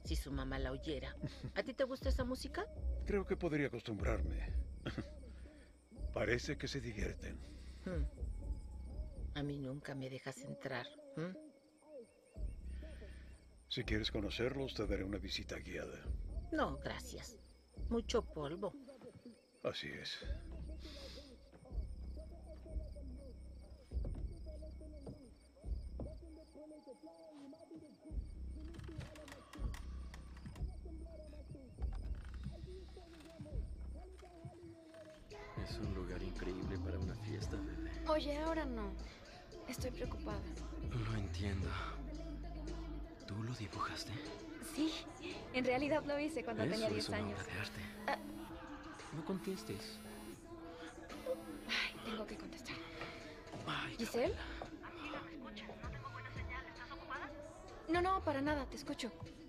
Si su mamá la oyera. ¿A ti te gusta esa música? Creo que podría acostumbrarme. Parece que se divierten. Hmm. A mí nunca me dejas entrar. Si quieres conocerlos, te daré una visita guiada. No, gracias. Mucho polvo. Así es. Es un lugar increíble para una fiesta, bebé. Oye, ahora no. Estoy preocupada. Lo entiendo. ¿Tú lo dibujaste? Sí, en realidad lo hice cuando tenía Eso 10 es una años. obra de arte. Ah. No contestes. Ay, tengo que contestar. Ay, ¿Giselle? Gabriela. No, para nada, te escucho.